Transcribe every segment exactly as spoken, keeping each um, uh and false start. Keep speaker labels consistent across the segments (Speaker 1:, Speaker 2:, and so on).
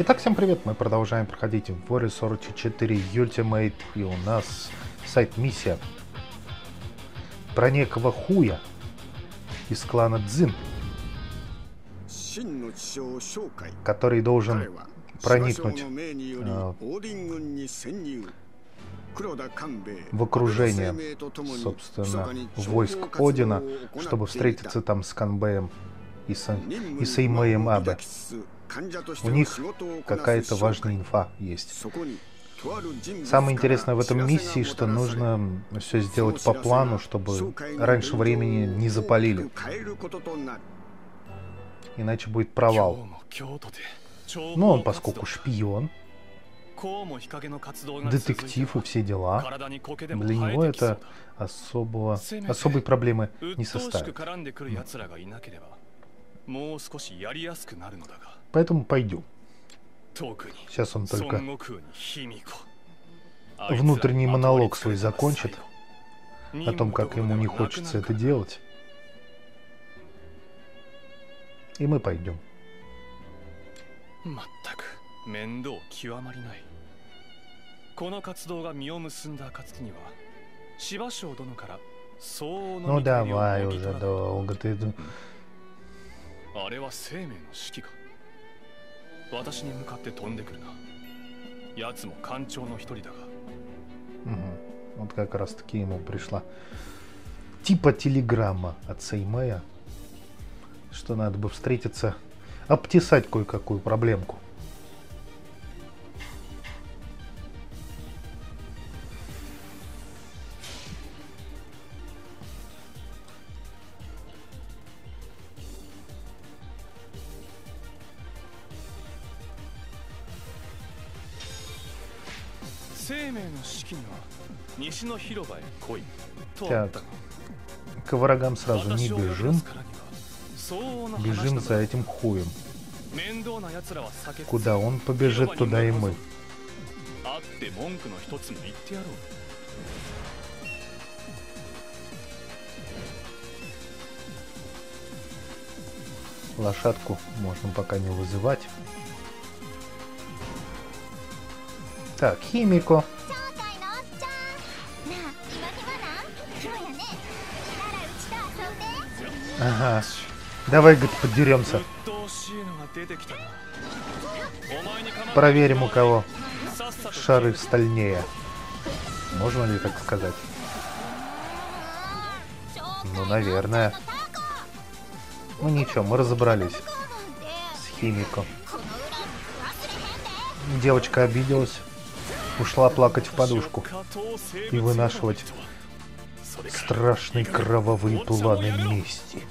Speaker 1: Итак, всем привет! Мы продолжаем проходить Warriors четыре Ultimate, и у нас сайт-миссия про некого Хуя из клана Цзин, который должен проникнуть э, в окружение, собственно, войск Одина, чтобы встретиться там с Канбэем и с, и с Эймэем Абе. У них какая-то важная инфа есть. Самое интересное в этом миссии, что нужно все сделать по плану, чтобы раньше времени не запалили. Иначе будет провал. Но он, поскольку шпион, детектив и все дела, для него это особого, особой проблемы не составит. Поэтому пойдем. Сейчас он только внутренний монолог свой закончит о том, как ему не хочется это делать. И мы пойдем. Ну давай уже, долго ты... Угу. Вот как раз таки ему пришла типа телеграмма от Сеймея, что надо бы встретиться, обтесать кое-какую проблемку. Так, к врагам сразу не бежим. Бежим за этим Хуем. Куда он побежит, туда и мы. Лошадку можно пока не вызывать. Так, Химико. Ага. Давай, говорит, подеремся. Проверим, у кого шары стальнее. Можно ли так сказать? Ну, наверное. Ну ничего, мы разобрались с Химико. Девочка обиделась. Ушла плакать в подушку и вынашивать страшные кровавые планы мести.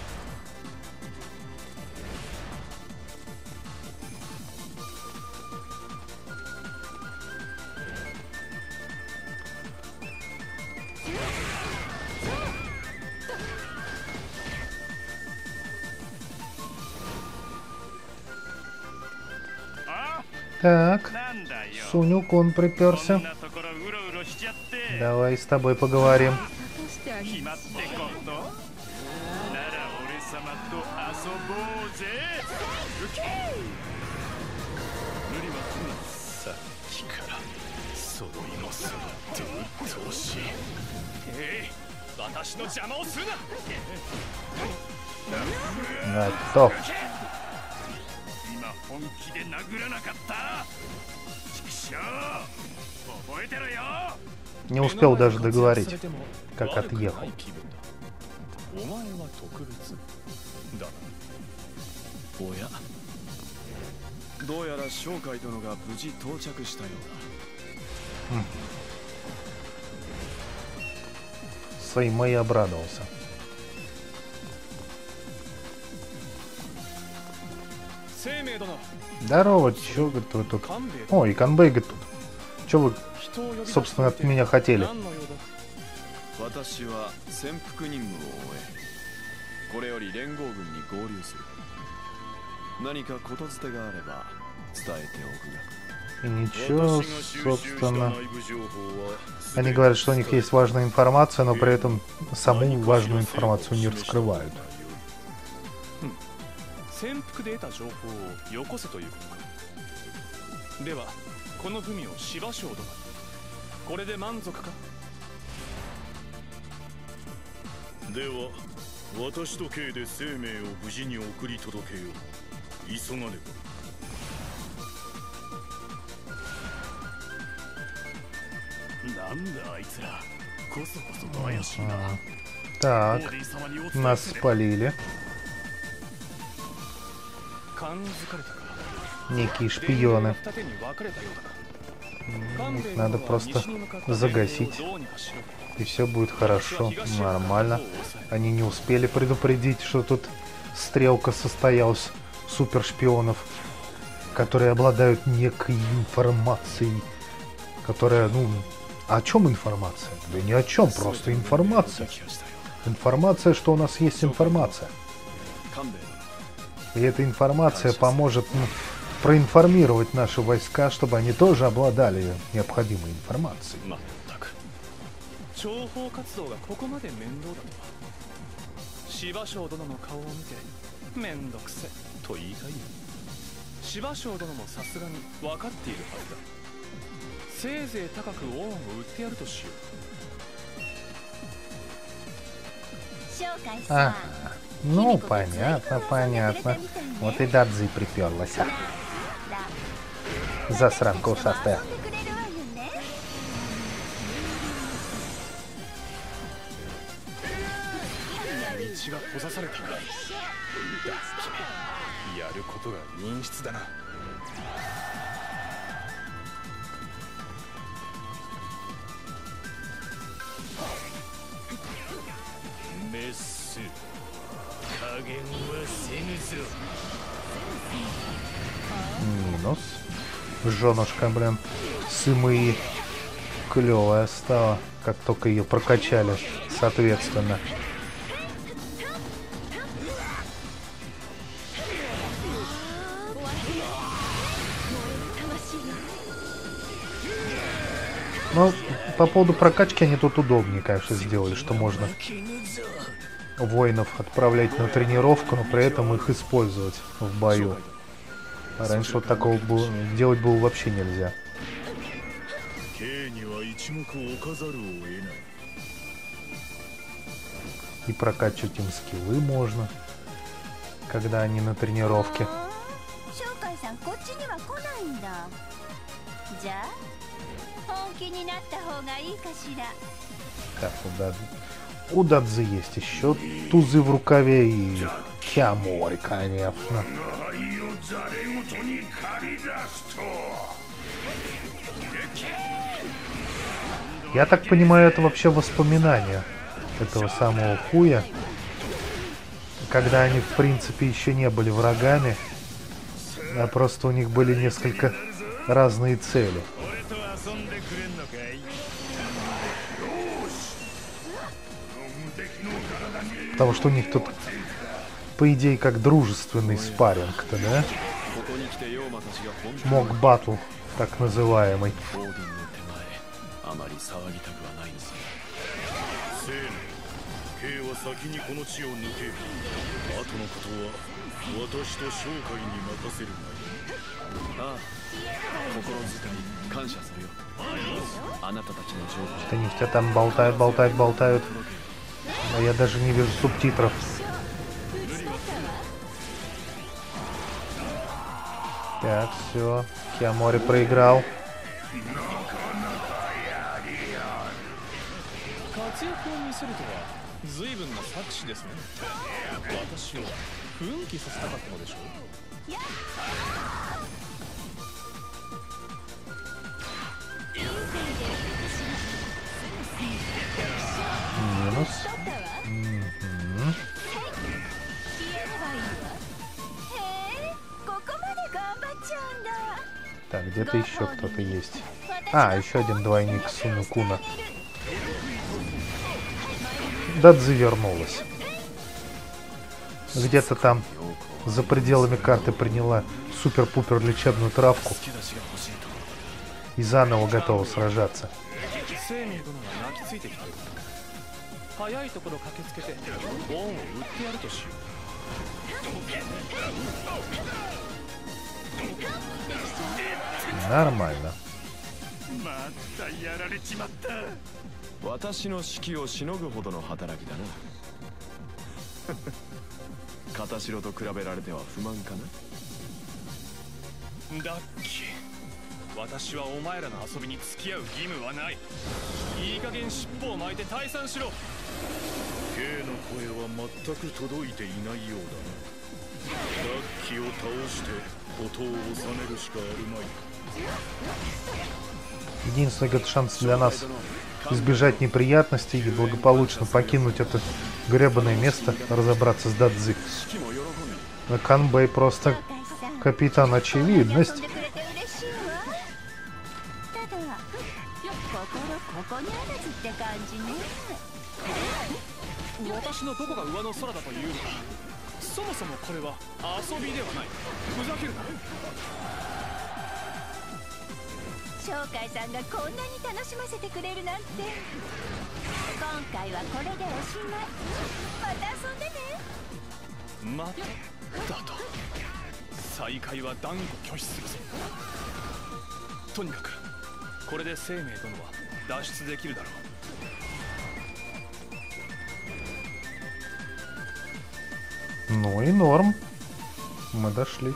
Speaker 1: Так, Сунюк, он приперся. Давай с тобой поговорим. Готов. Не успел даже договорить, как отъехал. Хм. Сеймэй обрадовался. Здорово, чё вы тут? О, и Канбэй говорит тут. Чё вы, собственно, от меня хотели? И ничего, собственно. Они говорят, что у них есть важная информация, но при этом саму важную информацию не раскрывают.
Speaker 2: 潜伏で得た情報をよこせということか。 ではこの文を芝生殿、これで満足か。
Speaker 3: では私とKで生命を無事に送り届けよう。急がね
Speaker 2: ば。なんだあいつら、こそこそと怪しいな。
Speaker 1: Так, нас спалили. Некие шпионы. Их надо просто загасить. И все будет хорошо, нормально. Они не успели предупредить, что тут стрелка состоялась супершпионов, которые обладают некой информацией, которая, ну, о чем информация? Да ни о чем, просто информация. Информация, что у нас есть информация. И эта информация поможет, ну, проинформировать наши войска, чтобы они тоже обладали необходимой информацией. А, ну понятно, понятно. Вот и Дадзи приперлась. Засранка усастая. Минус. Женушка, блин, Сымы клевая стала, как только ее прокачали, соответственно. Ну, по поводу прокачки они тут удобнее, конечно, сделали, что можно воинов отправлять на тренировку, но при этом их использовать в бою. А раньше вот такого было, делать было вообще нельзя. И прокачивать им скиллы можно, когда они на тренировке. Так, у Дадзи, у Дадзи есть еще тузы в рукаве и Киамори, конечно. Я так понимаю, это вообще воспоминания этого самого Хуя, когда они, в принципе, еще не были врагами, а просто у них были несколько разные цели. Потому что у них тут, по идее, как дружественный спарринг-то, да? Мок батл, так называемый. Что они тебя там болтают, болтают, болтают. А я даже не вижу субтитров. Так, все. Киамори проиграл. Минус. Угу. Так, где-то еще кто-то есть. А, еще один двойник Сунукуна. Дадзи вернулась. Где-то там за пределами карты приняла супер-пупер лечебную травку и заново готова сражаться. Нормально.
Speaker 2: またやられちまった。
Speaker 4: 私の士気をしのぐほどの働きだな。片城と比べられては不満かな。
Speaker 2: ラッキー。私はお前らの遊びに付き合う義務はない。いい加減尻尾を巻いて退散しろ。
Speaker 3: K の声は全く届いていないようだな。ラッキーを倒して事を収めるしかあるまい。
Speaker 1: Единственный говорит, шанс для нас избежать неприятностей и благополучно покинуть это гребаное место, разобраться с Дадзи. На Канбэй просто капитан очевидность.
Speaker 2: 私のどこが上の空だというのか。そもそもこれは遊びではない。ふざけるな。
Speaker 5: 鳥海さんがこんなに楽しませてくれるなんて。今回はこれでおしまい。また遊んでね。
Speaker 2: またと。再会は断固拒否するぞ。とにかくこれで生命殿は脱出できるだろう。
Speaker 1: Ну и норм. Мы дошли.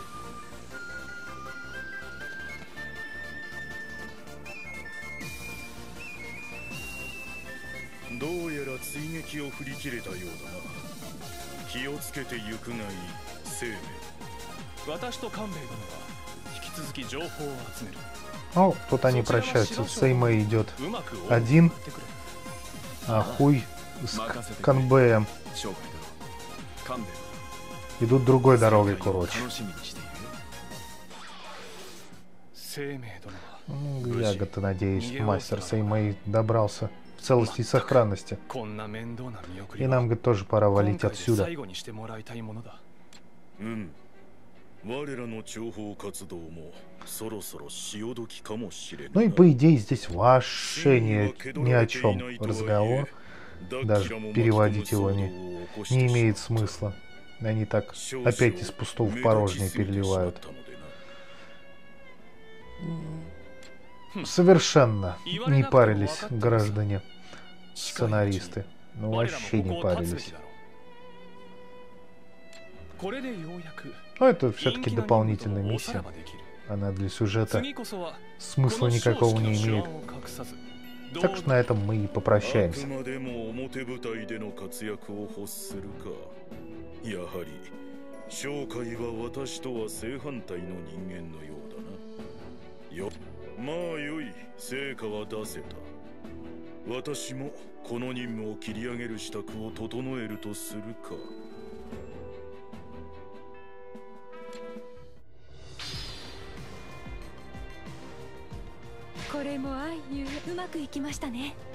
Speaker 3: Доやら追撃を振り切れたようだな。気をつけて行くがいい、生命。
Speaker 2: 私と官兵衛殿は引き続き情報を集める。
Speaker 1: Ну, тут они прощаются. Сеймэй идет один, а Хуй с Канбэем идут другой дорогой, короче. Ну, я-то надеюсь, мастер Сеймэй добрался в целости и сохранности. И нам, говорит, тоже пора валить отсюда. Ну и по идее здесь вообще ни, ни о чем разговор. Даже переводить его не, не имеет смысла. Они так опять из пустого в порожнее переливают. Совершенно не парились граждане сценаристы. Ну вообще не парились. Но это все-таки дополнительная миссия. Она для сюжета смысла никакого не имеет. Так что на этом мы и попрощаемся.
Speaker 3: やはり商会は私とは正反対の人間のようだな。よ、まあよい、成果は出せた。私もこの任務を切り上げる支度を整えるとするか。
Speaker 5: これも愛ゆえうまくいきましたね。